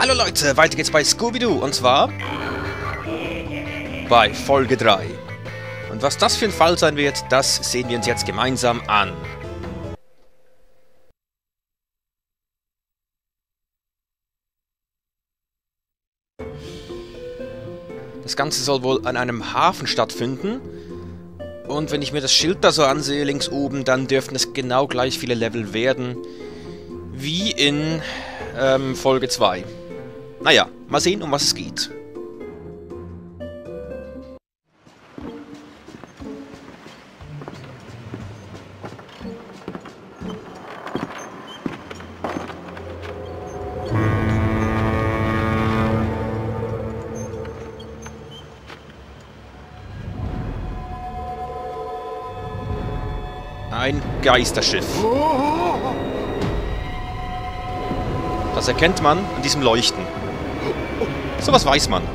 Hallo Leute, weiter geht's bei Scooby-Doo und zwar bei Folge 3. Und was das für ein Fall sein wird, das sehen wir uns jetzt gemeinsam an. Das Ganze soll wohl an einem Hafen stattfinden. Und wenn ich mir das Schild da so ansehe, links oben, dann dürften es genau gleich viele Level werden wie in Folge 2. Naja, mal sehen, um was es geht. Ein Geisterschiff. Das erkennt man an diesem Leuchten. So was weiß man.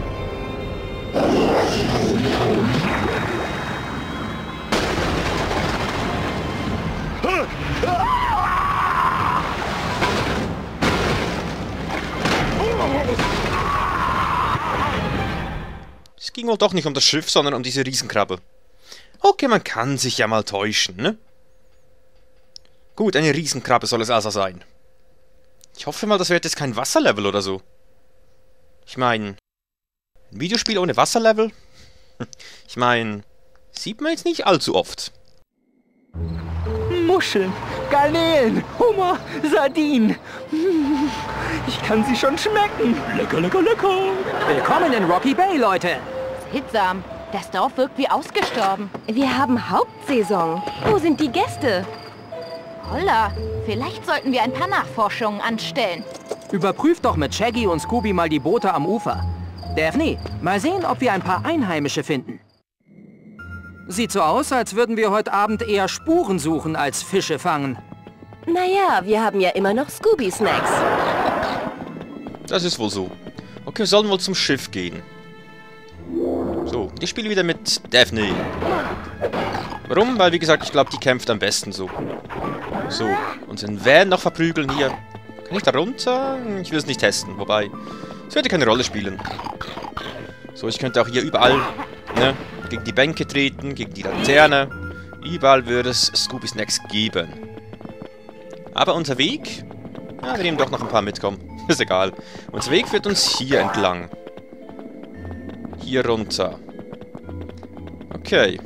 Es ging wohl doch nicht um das Schiff, sondern um diese Riesenkrabbe. Okay, man kann sich ja mal täuschen, ne? Gut, eine Riesenkrabbe soll es also sein. Ich hoffe mal, das wird jetzt kein Wasserlevel oder so. Ich meine, ein Videospiel ohne Wasserlevel? Ich meine, sieht man jetzt nicht allzu oft. Muscheln, Garnelen, Hummer, Sardinen. Ich kann sie schon schmecken. Lecker, lecker, lecker. Willkommen in Rocky Bay, Leute. Seltsam. Das Dorf wirkt wie ausgestorben. Wir haben Hauptsaison. Wo sind die Gäste? Holla, vielleicht sollten wir ein paar Nachforschungen anstellen. Überprüft doch mit Shaggy und Scooby mal die Boote am Ufer. Daphne, mal sehen, ob wir ein paar Einheimische finden. Sieht so aus, als würden wir heute Abend eher Spuren suchen, als Fische fangen. Naja, wir haben ja immer noch Scooby-Snacks. Das ist wohl so. Okay, wir sollen wohl zum Schiff gehen. So, ich spiele wieder mit Daphne. Warum? Weil, wie gesagt, ich glaube, die kämpft am besten so. So, unseren Van noch verprügeln hier. Kann ich da runter? Ich will es nicht testen, wobei, es wird ja keine Rolle spielen. So, ich könnte auch hier überall, ne, gegen die Bänke treten, gegen die Laterne. Überall würde es Scooby Snacks geben. Aber unser Weg? Ja, wir nehmen doch noch ein paar mitkommen. Ist egal. Unser Weg führt uns hier entlang. Hier runter. Okay.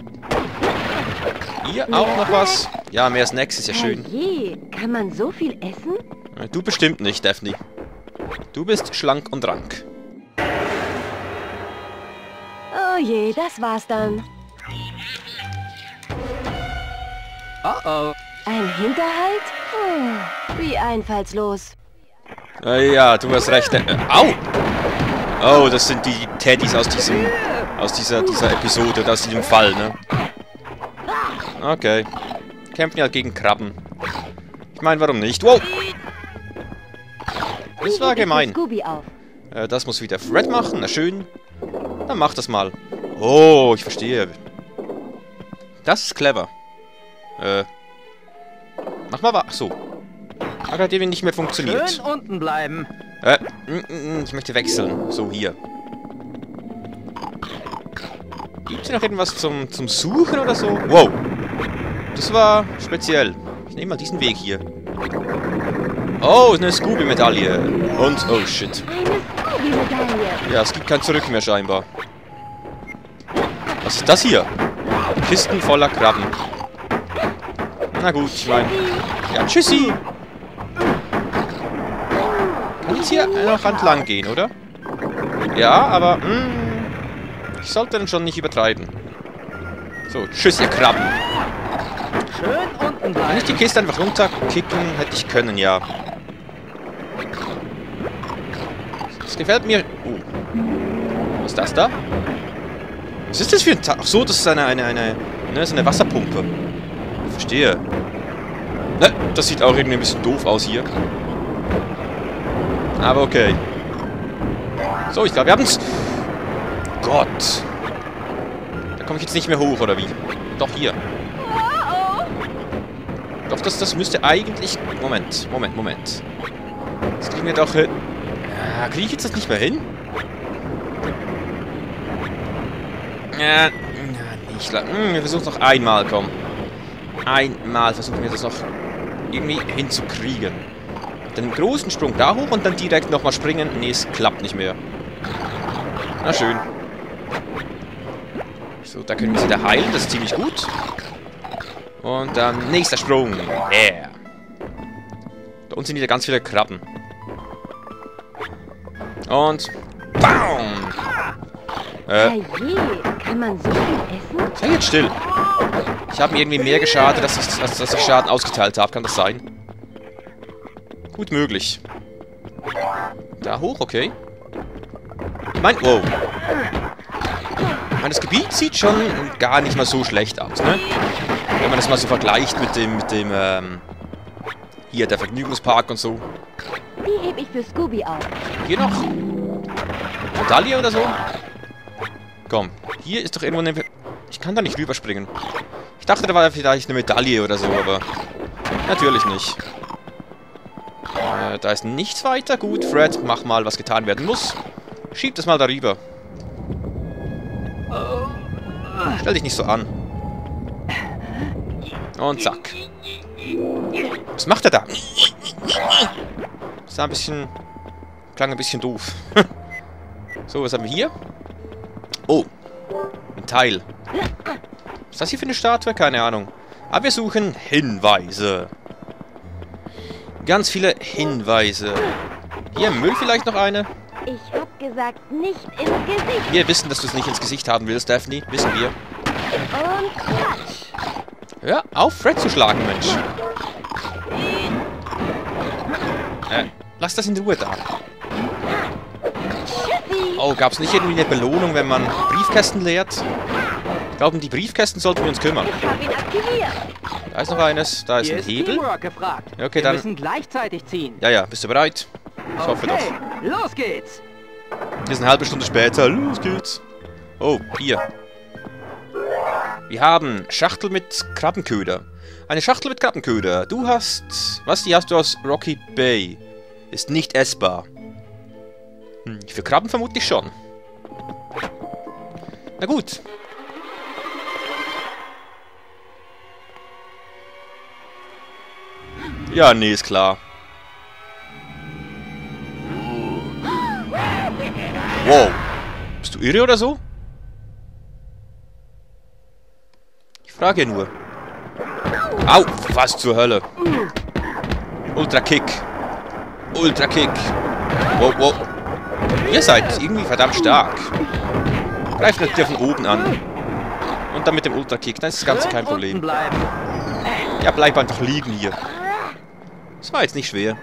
Hier auch noch was. Ja, mehr Snacks ist ja schön. Je, kann man so viel essen? Du bestimmt nicht, Daphne. Du bist schlank und rank. Oh je, das war's dann. Oh. Ein Hinterhalt? Wie einfallslos. Ja, du hast recht. Au! Oh, das sind die Teddys aus dieser Episode, aus diesem Fall, ne? Okay. Kämpfen ja gegen Krabben. Ich meine, warum nicht? Wow! Das war gemein. Scooby auf. Das muss wieder Fred machen, na schön. Dann mach das mal. Oh, ich verstehe. Das ist clever. Mach mal was. Ach so. Hat eben nicht mehr funktioniert. Schön unten bleiben. Ich möchte wechseln. So, hier. Gibt es noch irgendwas zum Suchen oder so? Wow. Das war speziell. Ich nehme mal diesen Weg hier. Oh, eine Scooby-Medaille. Und, oh shit. Eine Scooby-Medaille. Ja, es gibt kein Zurück mehr scheinbar. Was ist das hier? Kisten voller Krabben. Na gut, ich meine... Ja, tschüssi. Kann ich hier noch entlang gehen, oder? Ja, aber... ich sollte dann schon nicht übertreiben. So, tschüss, ihr Krabben. Schön unten Kann bleiben. ich die Kiste einfach runterkicken? Hätte ich können, ja. Das gefällt mir... Was ist das da? Was ist das für ein... Ach so, das ist so eine Wasserpumpe. Verstehe. Ne, das sieht auch irgendwie ein bisschen doof aus hier. Aber okay. So, ich glaube, wir haben es... Gott. Da komme ich jetzt nicht mehr hoch, oder wie? Doch, hier. Doch, das müsste eigentlich... Moment. Das kriegen wir doch hin. Kriege ich jetzt das nicht mehr hin? Ja, nicht. Wir versuchen es noch einmal, komm. Einmal versuchen wir das noch irgendwie hinzukriegen. Den großen Sprung da hoch und dann direkt nochmal springen. Nee, es klappt nicht mehr. Na schön. So, da können wir sie wieder heilen. Das ist ziemlich gut. Und dann nächster Sprung. Yeah. Da unten sind wieder ganz viele Krabben. Und BAM! Herrje, kann man so viel essen? Sei jetzt still. Ich habe mir irgendwie mehr geschadet, dass ich Schaden ausgeteilt habe. Kann das sein? Gut möglich. Da hoch, okay. Wow. Das Gebiet sieht schon gar nicht mal so schlecht aus, ne? Wenn man das mal so vergleicht mit dem hier, der Vergnügungspark und so. Die hebe ich für Scooby auf. Hier noch? Medaille oder so? Komm, hier ist doch irgendwo eine... Ich kann da nicht rüberspringen. Ich dachte, da war vielleicht eine Medaille oder so, aber... Natürlich nicht. Da ist nichts weiter. Gut, Fred, mach mal, was getan werden muss. Schieb das mal darüber. Stell dich nicht so an. Und zack. Was macht er da? Das war ein bisschen... Klang ein bisschen doof. So, was haben wir hier? Oh. Ein Teil. Was ist das hier für eine Statue? Keine Ahnung. Aber wir suchen Hinweise. Ganz viele Hinweise. Hier im Müll vielleicht noch eine? Ich hab gesagt, nicht ins Gesicht. Wir wissen, dass du es nicht ins Gesicht haben willst, Daphne. Wissen wir. Und Quatsch. Hör auf, Fred zu schlagen, Mensch. Lass das in Ruhe da. Oh, gab's nicht irgendwie eine Belohnung, wenn man Briefkästen leert? Ich glaube, um die Briefkästen sollten wir uns kümmern. Ich hab ihn aktiviert. Da ist noch eines. Da ist Hier ein ist Hebel. Teamwork gefragt. Ja, okay, Wir dann... müssen gleichzeitig ziehen. Ja, bist du bereit? Ich hoffe Okay, los geht's. doch. Wir sind eine halbe Stunde später. Los geht's. Oh, hier. Wir haben Schachtel mit Krabbenköder. Eine Schachtel mit Krabbenköder. Du hast... Was? Die hast du aus Rocky Bay. Ist nicht essbar. Für Krabben vermutlich schon. Na gut. Ja, nee, ist klar. Wow. Bist du irre oder so? Ich frage nur. Au, was zur Hölle? Ultra Kick. Ultra Kick. Wow, wow. Ihr seid irgendwie verdammt stark. Greift natürlich von oben an. Und dann mit dem Ultra Kick, dann ist das Ganze kein Problem. Ja, bleib einfach liegen hier. Das war jetzt nicht schwer.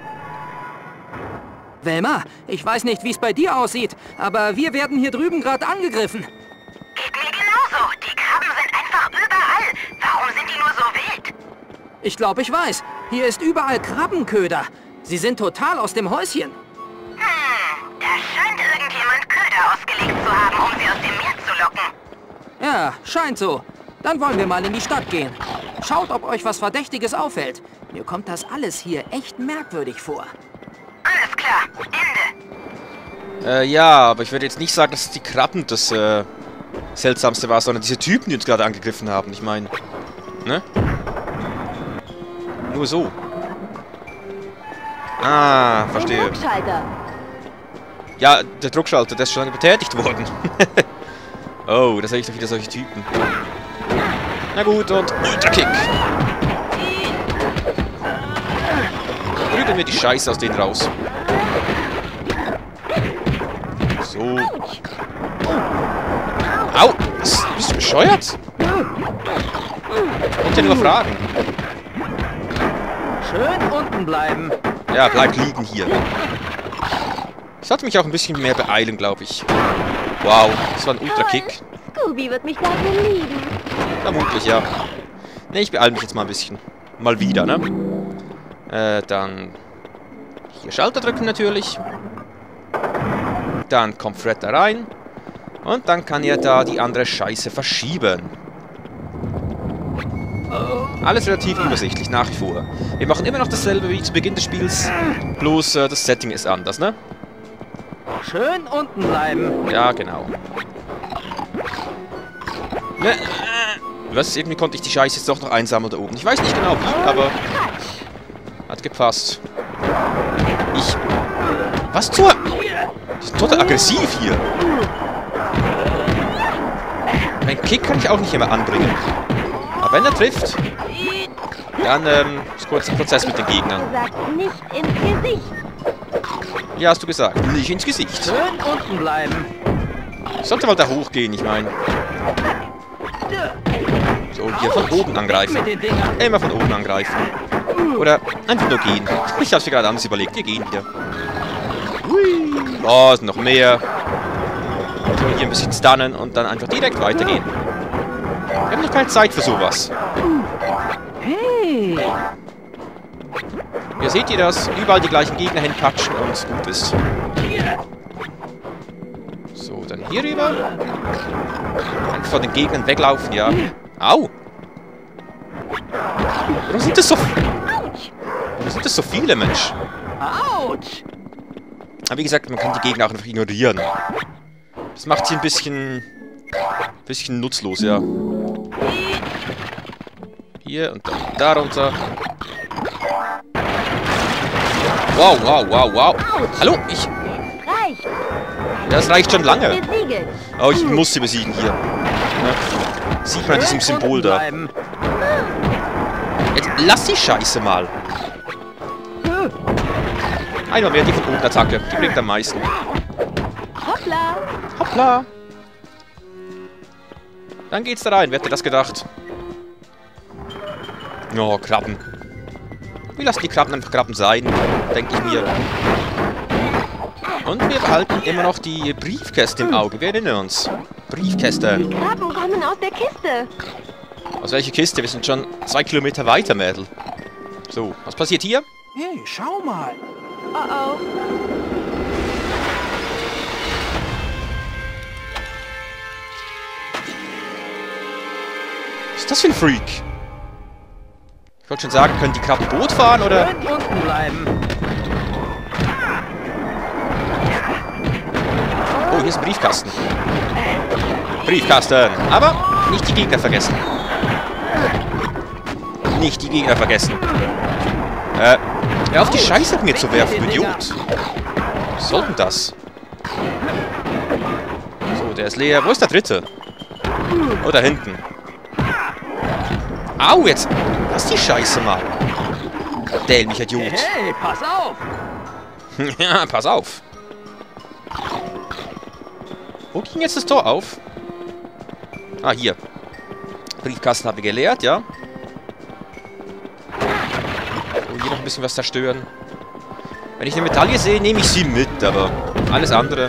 Velma, ich weiß nicht, wie es bei dir aussieht, aber wir werden hier drüben gerade angegriffen. Geht mir genauso. Die Krabben sind einfach überall. Warum sind die nur so wild? Ich glaube, ich weiß. Hier ist überall Krabbenköder. Sie sind total aus dem Häuschen. Da scheint irgendjemand Köder ausgelegt zu haben, um sie aus dem Meer zu locken. Ja, scheint so. Dann wollen wir mal in die Stadt gehen. Schaut, ob euch was Verdächtiges auffällt. Mir kommt das alles hier echt merkwürdig vor. Alles klar. Ende. Ja, aber ich würde jetzt nicht sagen, dass die Krabben das Seltsamste war, sondern diese Typen, die uns gerade angegriffen haben. Ich meine, ne? Nur so. Ah, verstehe. Der Druckschalter. Ja, der Druckschalter, der ist schon betätigt worden. Oh, da sehe ich doch wieder solche Typen. Na gut, und Ultra-Kick. Prügeln wir die Scheiße aus denen raus. So. Au! Bist du bescheuert? Und ja nur fragen. Schön unten bleiben. Ja, bleib liegen hier. Ich sollte mich auch ein bisschen mehr beeilen, glaube ich. Wow, das war ein Ultra-Kick. Scooby wird mich dafür lieben. Vermutlich, ja. Ne, ich beeile mich jetzt mal ein bisschen. Mal wieder, ne? Dann... Hier Schalter drücken natürlich. Dann kommt Fred da rein. Und dann kann er da die andere Scheiße verschieben. Alles relativ übersichtlich, nach wie vor. Wir machen immer noch dasselbe wie zu Beginn des Spiels. Bloß das Setting ist anders, ne? Schön unten bleiben. Ja, genau. Ne, was? Irgendwie konnte ich die Scheiße jetzt doch noch einsammeln da oben. Ich weiß nicht genau wie, aber... Hat gepasst. Was zur... Die sind total aggressiv hier. Mein Kick kann ich auch nicht immer anbringen. Aber wenn er trifft, dann ist kurz ein Prozess mit den Gegnern. Sagt nicht ins Gesicht. Ja, hast du gesagt. Nicht ins Gesicht. Schön unten bleiben. Ich sollte mal da hochgehen, ich meine. So, hier von oben angreifen. Mit den Dingern. Immer von oben angreifen. Oder einfach nur gehen. Ich hab's mir gerade anders überlegt. Wir gehen hier. Hui. Oh, es sind noch mehr. So, hier ein bisschen stunnen und dann einfach direkt weitergehen. Wir haben noch keine Zeit für sowas. Hey. Hier seht ihr das. Überall die gleichen Gegner hinpatschen und gut ist. So, dann hier rüber. Einfach von den Gegnern weglaufen, ja. Au! Warum sind das so... Warum sind das so viele, Mensch? Autsch. Aber wie gesagt, man kann die Gegner auch einfach ignorieren. Das macht sie ein bisschen nutzlos, ja. Hier und dann da runter. Wow, wow, wow, wow. Hallo, Reicht. Das reicht schon lange. Besiegelt. Oh, ich muss sie besiegen hier. Ja. Sieht man an diesem Symbol da. Bleiben. Jetzt lass die Scheiße mal. Einmal mehr die Verbotene-Attacke. Die bringt am meisten. Hoppla. Hoppla. Dann geht's da rein. Wer hätte das gedacht? Oh, Krabben. Wir lassen die Krabben einfach Krabben sein, denke ich mir. Und wir behalten immer noch die Briefkäste im Auge. Wir erinnern uns. Briefkäste. Die Krabben kommen aus der Kiste. Aus welcher Kiste? Wir sind schon 2 Kilometer weiter, Mädel. So, was passiert hier? Hey, schau mal. Oh oh. Was ist das für ein Freak? Ich wollte schon sagen, können die Krabben Boot fahren, oder? Schön unten bleiben. Oh, hier ist ein Briefkasten. Briefkasten. Aber nicht die Gegner vergessen. Nicht die Gegner vergessen. Hör auf die Scheiße mit mir zu werfen, du Idiot. Was soll denn das? So, der ist leer. Wo ist der dritte? Oh, da hinten. Au, jetzt. Lass die Scheiße mal. Dämlicher Idiot. Hey, pass auf. Ja, pass auf. Wo ging jetzt das Tor auf? Ah, hier. Briefkasten habe ich geleert, ja. So, hier noch ein bisschen was zerstören. Wenn ich eine Medaille sehe, nehme ich sie mit, aber alles andere...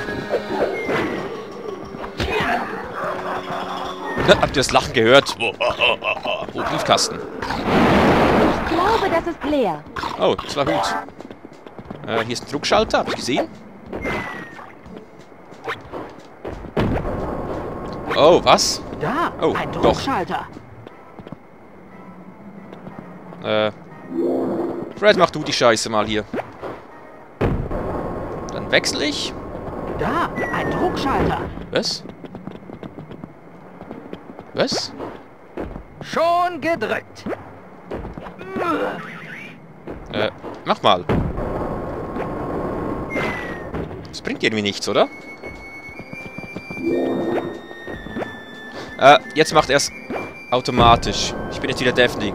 Habt ihr das Lachen gehört? Oh, Briefkasten. Ich glaube, das ist leer. Oh, das war gut. Hier ist ein Druckschalter, habt ihr gesehen? Oh, was? Da, Oh, ein doch. Druckschalter. Fred, mach du die Scheiße mal hier. Dann wechsle ich. Da, ein Druckschalter. Was? Was? Schon gedrückt. Mach mal. Das bringt irgendwie nichts, oder? Jetzt macht er es automatisch. Ich bin jetzt wieder Daphne.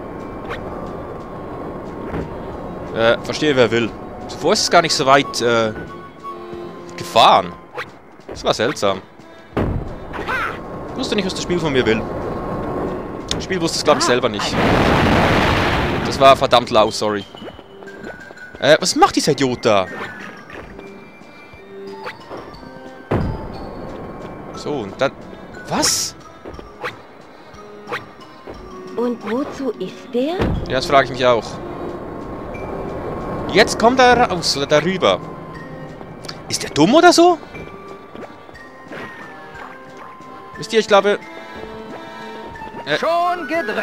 Verstehe, wer will. Zuvor ist es gar nicht so weit, gefahren. Das war seltsam. Ich wusste nicht, was das Spiel von mir will. Das Spiel wusste es, glaube ich, selber nicht. Das war verdammt lau, sorry. Was macht dieser Idiot da? So, und dann... Was? Und wozu ist der? Ja, das frage ich mich auch. Jetzt kommt er raus, oder darüber. Ist der dumm oder so? Wisst ihr, ich glaube... Schon gedrückt.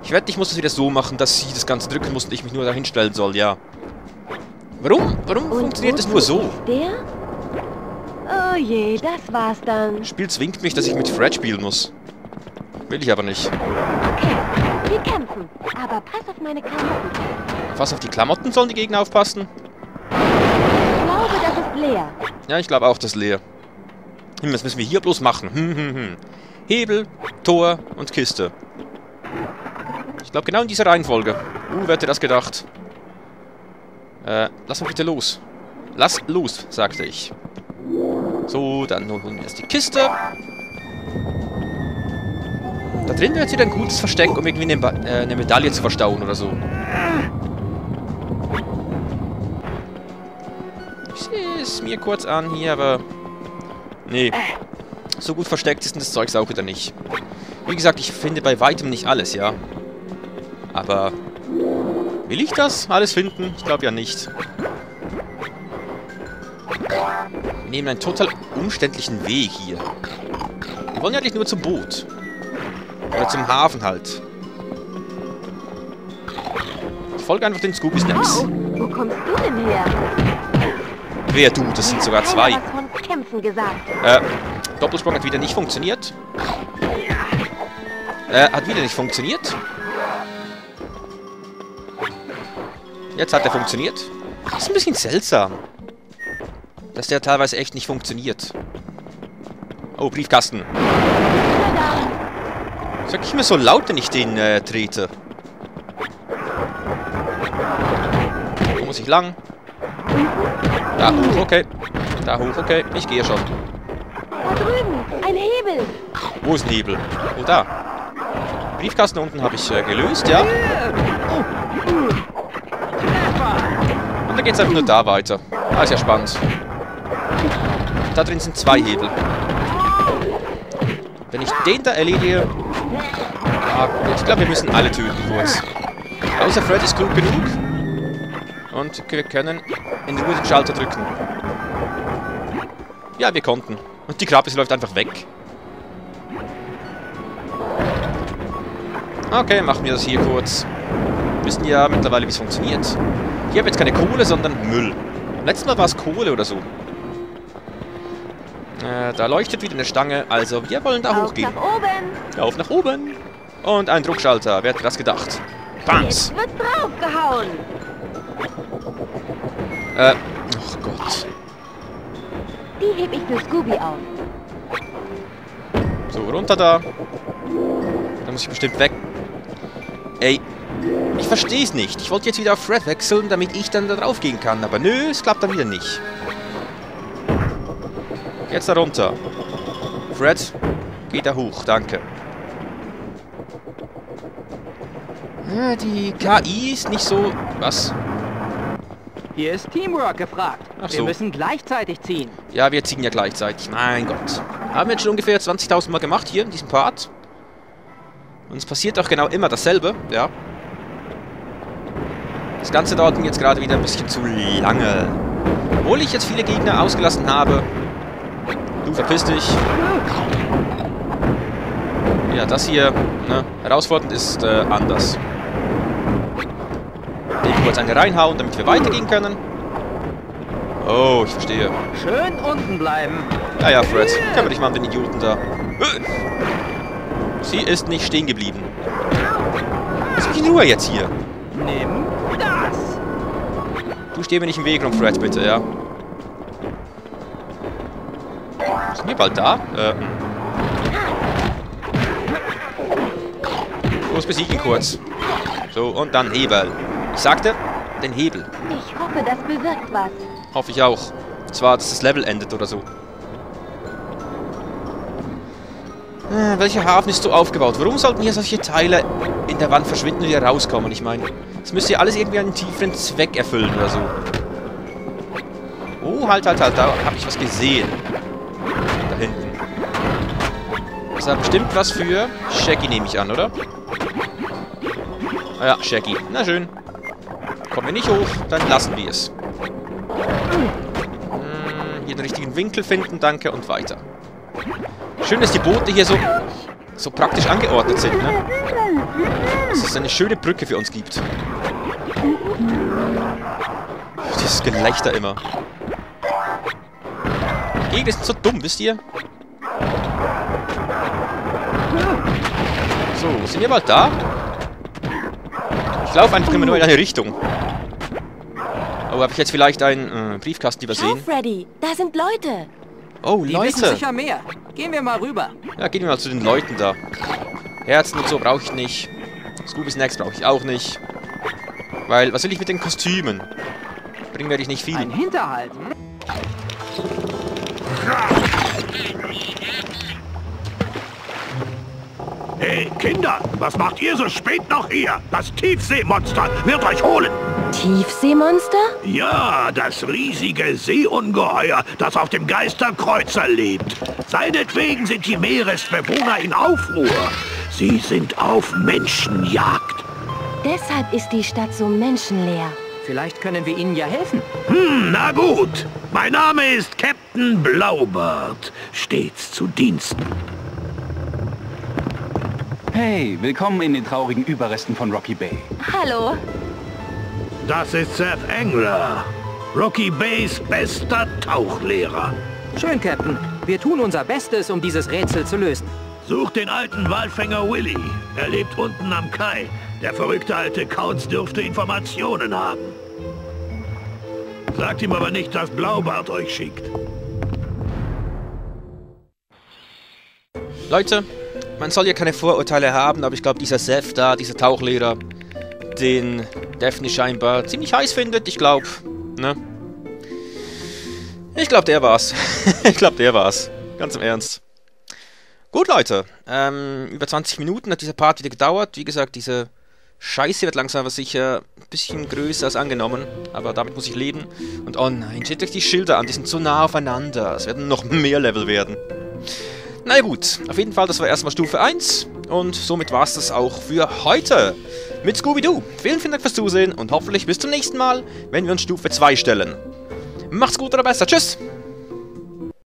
Ich wette, ich muss das wieder so machen, dass sie das Ganze drücken muss und ich mich nur da hinstellen soll, ja. Warum? Warum funktioniert das nur so? Ist der? Oh je, das war's dann. Das Spiel zwingt mich, dass ich mit Fred spielen muss. Will ich aber nicht. Okay, wir kämpfen. Aber pass auf meine Klamotten. Was, auf die Klamotten sollen die Gegner aufpassen? Ich glaube, das ist leer. Ja, ich glaube auch, das ist leer. Was müssen wir hier bloß machen? Hebel, Tor und Kiste. Ich glaube, genau in dieser Reihenfolge. Wer hätte das gedacht? Lass mal bitte los. Lass los, sagte ich. So, dann holen wir erst die Kiste. Da drin wäre jetzt wieder ein gutes Versteck, um irgendwie eine Medaille zu verstauen oder so. Ich sehe es mir kurz an hier, aber... Nee. So gut versteckt ist denn das Zeugs auch wieder nicht. Wie gesagt, ich finde bei weitem nicht alles, ja. Aber... Will ich das alles finden? Ich glaube ja nicht. Wir nehmen einen total umständlichen Weg hier. Wir wollen ja eigentlich nur zum Boot. Oder zum Hafen halt. Ich folge einfach den Scooby-Snacks. Wow, wo kommst du denn her? Wer du? Das sind sogar zwei. Keiner was von Kämpfen gesagt. Doppelsprung hat wieder nicht funktioniert. Hat wieder nicht funktioniert. Jetzt hat er funktioniert. Das ist ein bisschen seltsam. Dass der teilweise echt nicht funktioniert. Oh, Briefkasten. Sag ich mir so laut, wenn ich den trete. Wo muss ich lang? Da hoch, okay. Da hoch, okay. Ich gehe schon. Da drüben, ein Hebel. Wo ist ein Hebel? Oh, da. Briefkasten unten habe ich gelöst, ja. Und dann geht es einfach nur da weiter. Ah, ist ja spannend. Da drin sind zwei Hebel. Wenn ich den da erledige... Ja, ich glaube, wir müssen alle töten kurz. Außer Fred ist klug genug. Und wir können in Ruhe den Schalter drücken. Ja, wir konnten. Und die Krabbe läuft einfach weg. Okay, machen wir das hier kurz. Wir wissen ja mittlerweile, wie es funktioniert. Hier haben wir jetzt keine Kohle, sondern Müll. Letztes Mal war es Kohle oder so. Da leuchtet wieder eine Stange, also wir wollen da hochgehen. Auf nach oben. Auf nach oben. Und ein Druckschalter, wer hätte das gedacht? Bams! Jetzt wird draufgehauen. Oh Gott. Die heb ich für Scooby auf. So, runter da. Da muss ich bestimmt weg. Ey, ich verstehe es nicht. Ich wollte jetzt wieder auf Fred wechseln, damit ich dann da drauf gehen kann. Aber nö, es klappt dann wieder nicht. Jetzt da runter. Fred, geh da hoch, danke. Die KI ist nicht so... Was? Hier ist Teamwork gefragt. Ach so. Wir müssen gleichzeitig ziehen. Ja, wir ziehen ja gleichzeitig. Mein Gott. Haben wir jetzt schon ungefähr 20.000 Mal gemacht hier in diesem Part. Und es passiert auch genau immer dasselbe, ja. Das Ganze dauert mir jetzt gerade wieder ein bisschen zu lange. Obwohl ich jetzt viele Gegner ausgelassen habe. Du verpiss dich. Ja, das hier, ne, herausfordernd ist anders. Den kurz eine reinhauen, damit wir weitergehen können. Oh, ich verstehe. Schön unten bleiben. Ja, ja, Fred. Kümmere dich mal um den Idioten da. Sie ist nicht stehen geblieben. Lass mich in Ruhe jetzt hier. Nimm das. Du steh mir nicht im Weg rum, Fred, bitte, ja. Sind wir bald da? Los, besieg ihn kurz. So, und dann Hebel. Ich sagte, den Hebel. Ich hoffe, das bewirkt was. Hoffe ich auch. Und zwar, dass das Level endet oder so. Welcher Hafen ist so aufgebaut? Warum sollten hier solche Teile in der Wand verschwinden und wieder rauskommen? Ich meine, es müsste ja alles irgendwie einen tieferen Zweck erfüllen oder so. Oh, halt, da habe ich was gesehen. Da hinten. Das ist ja bestimmt was für Shaggy, nehme ich an, oder? Ah ja, Shaggy. Na schön. Kommen wir nicht hoch, dann lassen wir es. Hier den richtigen Winkel finden, danke, und weiter. Schön, dass die Boote hier so praktisch angeordnet sind, ne? dass es eine schöne Brücke für uns gibt. Dieses Gelächter immer. Die Gegner sind so dumm, wisst ihr? So, sind wir bald da? Ich laufe einfach immer nur in eine Richtung. Oh, habe ich jetzt vielleicht einen Briefkasten übersehen? Schau, Freddy, da sind Leute. Oh, Die wissen Leute! sicher mehr. Gehen wir mal rüber. Ja, gehen wir mal zu den Leuten da. Herzen und so brauche ich nicht. Scooby Snacks brauche ich auch nicht. Weil, was will ich mit den Kostümen? Bringen werde ich nicht viel. Ein Hinterhalt. Hey, Kinder, was macht ihr so spät noch hier? Das Tiefseemonster wird euch holen. Tiefseemonster? Ja, das riesige Seeungeheuer, das auf dem Geisterkreuzer lebt. Seinetwegen sind die Meeresbewohner in Aufruhr. Sie sind auf Menschenjagd. Deshalb ist die Stadt so menschenleer. Vielleicht können wir ihnen ja helfen. Na gut. Mein Name ist Captain Blaubart. Stets zu Diensten. Hey, willkommen in den traurigen Überresten von Rocky Bay. Hallo. Das ist Seth Engler, Rocky Bays bester Tauchlehrer. Schön, Captain. Wir tun unser Bestes, um dieses Rätsel zu lösen. Sucht den alten Walfänger Willy. Er lebt unten am Kai. Der verrückte alte Kauz dürfte Informationen haben. Sagt ihm aber nicht, dass Blaubart euch schickt. Leute, man soll ja keine Vorurteile haben, aber ich glaube, dieser Seth da, dieser Tauchlehrer, den Daphne scheinbar ziemlich heiß findet. Ich glaube, ne? Ich glaube, der war's. Ich glaube, der war's. Ganz im Ernst. Gut, Leute. Über 20 Minuten hat dieser Part wieder gedauert. Wie gesagt, diese Scheiße wird langsam aber sicher ein bisschen größer als angenommen. Aber damit muss ich leben. Und oh nein, seht euch die Schilder an. Die sind so nah aufeinander. Es werden noch mehr Level werden. Na gut, auf jeden Fall, das war erstmal Stufe 1. Und somit war es das auch für heute mit Scooby-Doo. Vielen Dank fürs Zusehen und hoffentlich bis zum nächsten Mal, wenn wir uns Stufe 2 stellen. Macht's gut oder besser. Tschüss!